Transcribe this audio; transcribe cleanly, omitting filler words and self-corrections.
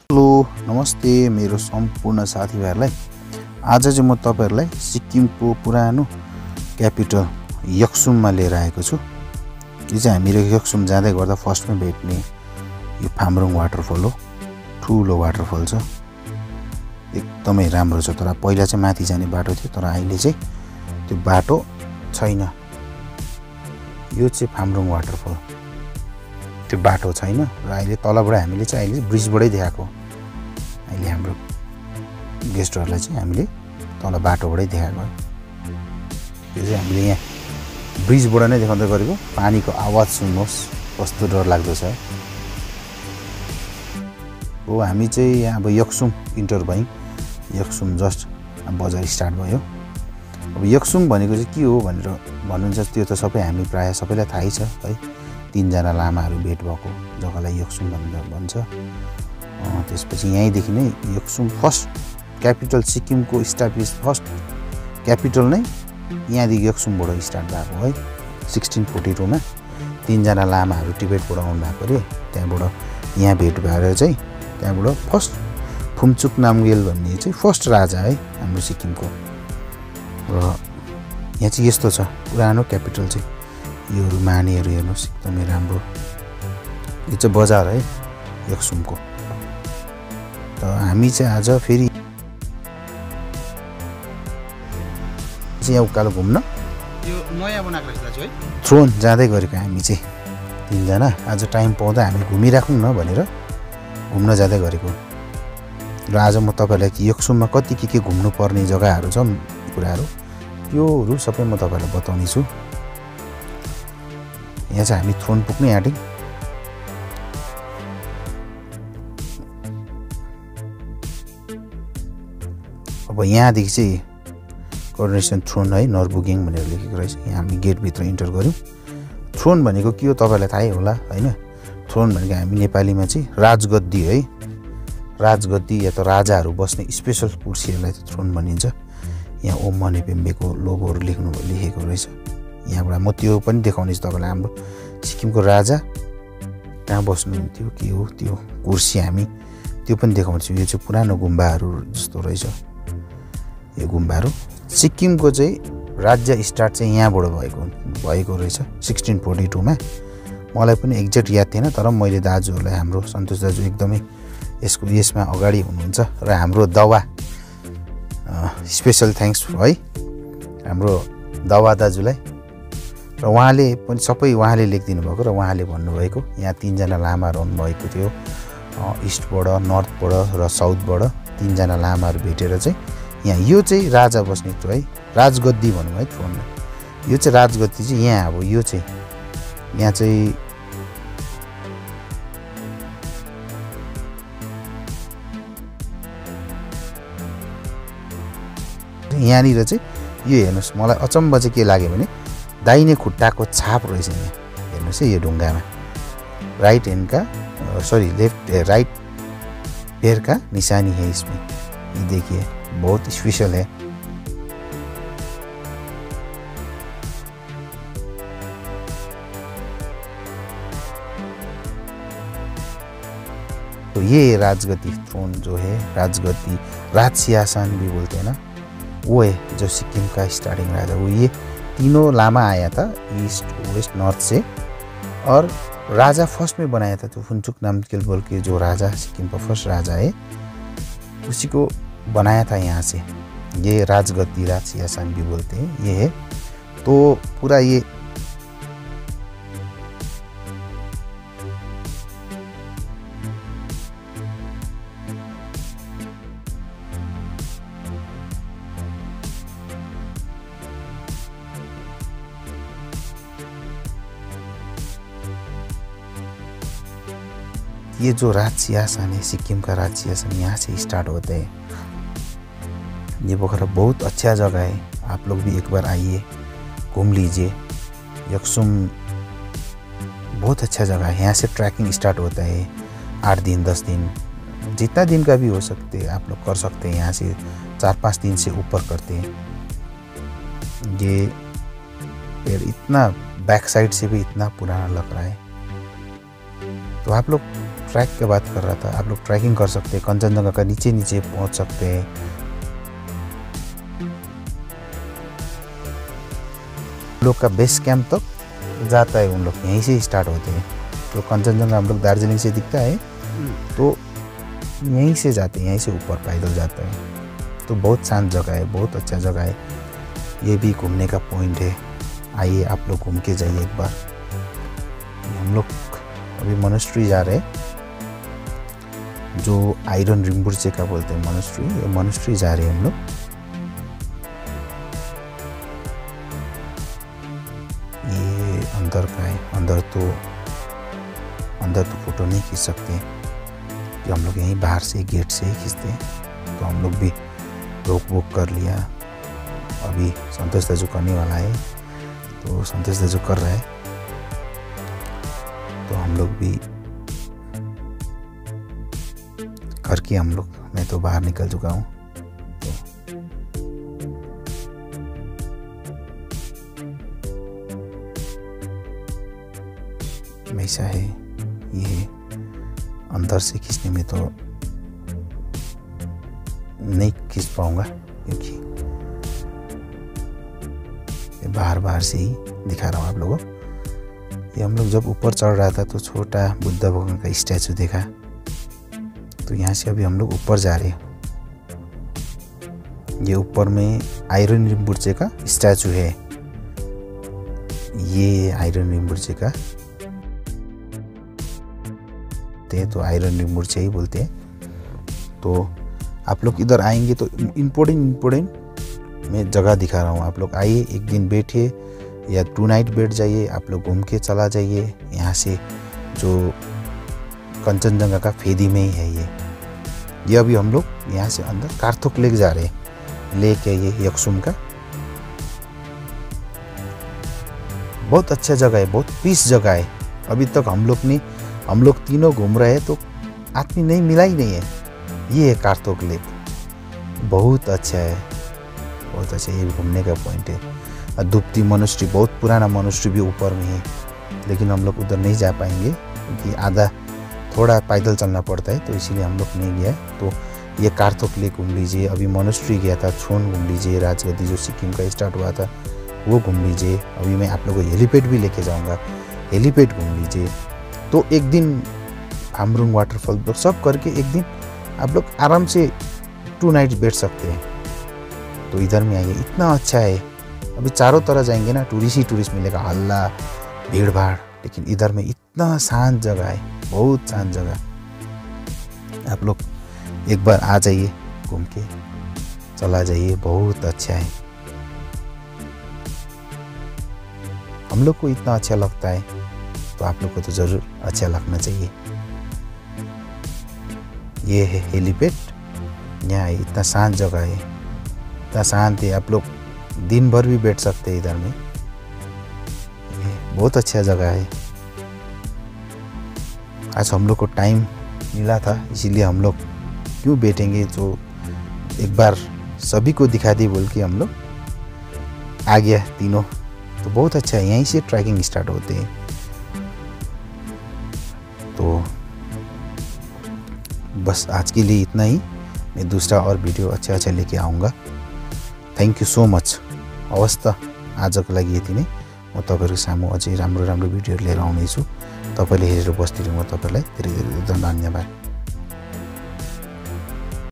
Hello नमस्ते मेरो सम्पूर्ण साथीभाइहरुलाई। आज चाहिँ म तपाईहरुलाई सिक्किमको पुरानो क्यापिटल यक्सुममा लिएर आएको छु। यो चाहिँ हामी यक्सुम जाँदै गर्दा फर्स्टमा भेट्ने यो फामरुङ वाटरफल हो। ठुलो वाटरफल छ, एकदमै राम्रो छ। तर पहिला चाहिँ माथि जाने बाटो थियो, तर अहिले चाहिँ त्यो बाटो छैन। यो चाहिँ फामरुङ वाटरफल, त्यो बाटो छैन र अहिले तलबाट हामीले चाहिँ अहिले ब्रिजबाटै देखाएको। अहिले हाम्रो गेस्टहरुलाई चाहिँ हामीले तल बाटोबाटै देखाएको है। यो चाहिँ हामीले यहाँ ब्रिजबाट नै देखाउँदै गरेको। पानीको आवाज सुन्नुहोस् कस्तो डरलाग्दो छ। हो हामी चाहिँ यहाँ अब यक्सुम इन्टर भयौँ। यक्सुम जस्ट बजार स्टार्ट भयो। अब यक्सुम भनेको चाहिँ के हो भनेर भन्नुहुन्छ, त्यो त सबै हामी प्रायः सबैलाई थाहै छ है। 3 जना लामाहरू भेट भएको जग्गालाई यक्सुम भन्छ। त्यसपछि यहीँदेखि नै यक्सुम फर्स्ट क्यापिटल, सिक्किमको इस्टाब्लिस फर्स्ट क्यापिटल नै यहाँदेखि यक्सुमबाट स्टार्ट भएको है। 1642 मा 3 जना लामाहरू टिबेटबाट आउनु भएको अरे। त्यहाँबाट यहाँ भेट भएर चाहिँ त्यहाँबाट फर्स्ट फुम्चुक नामग्याल भन्ने चाहिँ फर्स्ट राजा है हाम्रो सिक्किमको। र यहाँ चाहिँ यस्तो छ पुरानो क्यापिटल चाहिँ। योहरू मानेहरू हेर्नुहोस् एकदमै राम्रो। यो चाहिँ बजार है यक्सुमको। त हामी चाहिँ आज फेरि यहाँ उकालो घुम्न यो नयाँ बनाएको रहेछ दाजु है, थ्रोन जाँदै गरेको हामी चाहिँ 3 जना। आज टाइम पाउँदा हामी घुमिराखौँ न भनेर घुम्न जाँदै गरेको। र आज म तपाईहरुलाई यक्सुममा कति के घुम्नु पर्ने जग्गाहरू छ, कुराहरू त्योहरू सबै म तपाईहरुलाई बताउने छु। यहाँ चाहिँ हामी थ्रोन पुग्नै आँट्यौँ। अब यहाँदेखि चाहिँ कोरोनेसन थ्रोन है नर्बुगिङ भनेर लेखेको रहेछ। यहाँ हामी गेटभित्र इन्टर गऱ्यौँ। थ्रोन भनेको के हो तपाईँलाई थाहै होला होइन। थ्रोन भनेको हामी नेपालीमा चाहिँ राजगद्दी है। राजगद्दी या त राजाहरू बस्ने स्पेसल कुर्सीहरूलाई त थ्रोन भनिन्छ। यहाँ ओम मनी पेम्बेको लोगोहरू लेखेको रहेछ। यहाँबाट म त्यो पनि देखाउने छु तपाईँलाई। हाम्रो सिक्किमको राजा कहाँ बस्नुहुन्थ्यो, के हो त्यो कुर्सी हामी त्यो पनि देखाउँछौँ। यो चाहिँ पुरानो गुम्बाहरू जस्तो रहेछ। यो गुम्बाहरू सिक्किमको चाहिँ राज्य स्टार्ट चाहिँ यहाँबाट भएको रहेछ 1642 मा। मलाई पनि एक्ज्याक्ट याद थिएन, तर मैले दाजुहरूलाई, हाम्रो सन्तोष दाजु एकदमै यसमा अगाडि हुनुहुन्छ र हाम्रो दवा स्पेसल थ्याङ्क्स है हाम्रो दवा दाजुलाई। र उहाँले पनि सबै उहाँले लेखिदिनु भएको र उहाँले भन्नुभएको यहाँ 3 जना लामाहरू आउनुभएको थियो इस्टबाट, नर्थबाट र साउथबाट 3 जना लामाहरू भेटेर चाहिँ यहाँ यो चाहिँ राजा बस्ने थियो है। राजगद्दी भनौँ है थ्रोनमा। यो चाहिँ राजगद्दी चाहिँ यहाँ अब यो चाहिँ यहाँ चाहिँ यहाँनिर चाहिँ यो हेर्नुहोस्, मलाई अचम्म चाहिँ के लाग्यो भने दाहिने खुट्टाको छाप रहेछ यहाँ हेर्नुहोस् है। यो ढुङ्गामा राइट हैंड राइट पैर का निशानी है इसमें। ये देखिए बहुत स्पेशल है। तो ये राजगद्दी थ्रोन जो है, राजगद्दी राज सिंहासन भी बोलते हैं ना, वो है जो सिक्किम का स्टार्टिंग राजा। वो ये तीनों लामा आया था ईस्ट वेस्ट नॉर्थ से, और राजा फर्स्ट में बनाया था तो फुम्चुक नामग्याल बोल के जो राजा सिक्किम का फर्स्ट राजा है उसी को बनाया था यहाँ से। ये राजगद्दी राज सिंहासन भी बोलते हैं ये है। तो पूरा ये ये जो राज सिंहासन है, सिक्किम का राज सिंहासन यहाँ से स्टार्ट होता है। ये पोखरा बहुत अच्छा जगह है, आप लोग भी एक बार आइए घूम लीजिए। यक्सुम बहुत अच्छा जगह है। यहाँ से ट्रैकिंग स्टार्ट होता है 8 दिन 10 दिन जितना दिन का भी हो सकते हैं आप लोग कर सकते हैं। यहाँ से 4-5 दिन से ऊपर करते हैं। ये पेड़ इतना बैक साइड से भी इतना पुराना लग रहा है। तो आप लोग ट्रैक की बात कर रहा था, आप लोग ट्रैकिंग कर सकते हैं, कंचनजंगा का नीचे नीचे पहुंच सकते हैं। लोग का बेस कैंप तक जाता है, उन लोग यहीं से स्टार्ट होते हैं। तो कंचनजंगा हम लोग दार्जिलिंग से दिखता है तो यहीं से जाते हैं, यहीं से ऊपर पैदल जाता है। तो बहुत शांत जगह है, बहुत अच्छा जगह है, ये भी घूमने का पॉइंट है। आइए आप लोग घूम के जाइए एक बार। हम लोग अभी मोनेस्ट्री जा रहे हैं, जो आयरन रिम्बुर्चे का बोलते हैं मोनेस्ट्री, ये मोनेस्ट्री जा रहे हैं हम लोग। ये अंदर का है, अंदर तो फोटो नहीं खींच सकते कि हम लोग यहीं बाहर से गेट से ही खींचते हैं। तो हम लोग भी रोक वोक कर लिया। अभी संतोष दाजू करने वाला है, तो संतोष दाजू कर रहा है, तो हम लोग भी करके मैं तो बाहर निकल चुका हूँ। तो ऐसा है, ये अंदर से खींचने में तो नहीं खींच पाऊंगा, क्योंकि बाहर से ही दिखा रहा हूँ आप लोगों को। ये हम लोग जब ऊपर चढ़ रहा था तो छोटा बुद्ध भगवान का स्टैचू देखा, तो यहाँ से अभी हम लोग ऊपर जा रहे हैं। ये ऊपर में आयरन रिम्बुर्चे का स्टैचू है, ये आयरन रिम्बुर्चे का, तो आयरन रिम्बुर्चे ही बोलते हैं। तो आप लोग इधर आएंगे तो इम्पोर्टेंट मैं जगह दिखा रहा हूँ। आप लोग आइए, एक दिन बैठिए या 2 नाइट बैठ जाइए, आप लोग घूम के चला जाइए। यहाँ से जो कंचनजंगा का फेदी में ही है ये अभी हम लोग यहाँ से अंदर कार्थोक लेक जा रहे हैं। लेक है ये यकसुम का, बहुत अच्छा जगह है, बहुत पीस जगह है। अभी तक हम लोग तीनों घूम रहे हैं तो आदमी नहीं मिला ही नहीं है। ये है कार्थोक लेक, बहुत अच्छा है, बहुत अच्छा। ये भी घूमने का पॉइंट है। दुप्ती मोनेस्ट्री, बहुत पुराना मोनेस्ट्री भी ऊपर में है, लेकिन हम लोग उधर नहीं जा पाएंगे क्योंकि आधा थोड़ा पैदल चलना पड़ता है, तो इसीलिए हम लोग नहीं गया। तो ये कार्थोक लेक घूम लीजिए। अभी मोनेस्ट्री गया था, छोन घूम लीजिए, राजगद्दी जो सिक्किम का स्टार्ट हुआ था वो घूम लीजिए। अभी मैं आप लोगों को हेलीपैड भी लेके जाऊँगा, हेलीपैड घूम लीजिए। तो एक दिन हामरुङ वाटरफॉल तो सब करके एक दिन आप लोग आराम से 2 नाइट बैठ सकते हैं। तो इधर में आइए, इतना अच्छा है। अभी चारों तरफ जाएंगे ना टूरिस्ट मिलेगा, हल्ला भीड़ भाड़, लेकिन इधर में इतना शांत जगह है, बहुत शांत जगह। आप लोग एक बार आ जाइए, घूम के चला जाइए, बहुत अच्छा है। हम लोग को इतना अच्छा लगता है तो आप लोग को तो ज़रूर अच्छा लगना चाहिए। ये है हेलीपैड, यहाँ इतना शांत जगह है, इतना शांत है, आप लोग दिन भर भी बैठ सकते हैं इधर में। ये बहुत अच्छा जगह है। आज हम लोग को टाइम मिला था, इसीलिए हम लोग क्यों बैठेंगे, तो एक बार सभी को दिखा दी बोल के हम लोग आ गया तीनों। तो बहुत अच्छा है, यहीं से ट्रैकिंग स्टार्ट होते हैं। तो बस आज के लिए इतना ही, मैं दूसरा और भिडियो अच्छा लेके आउँगा। Thank you so much. हवस् त आजको लागि यति नै। म तपाईहरुको सामु अझै राम्रो भिडियोहरु लिएर आउनेछु। तपाईले हेरेर बस्दिनु, म तपाईलाई धेरै धेरै धन्यवाद।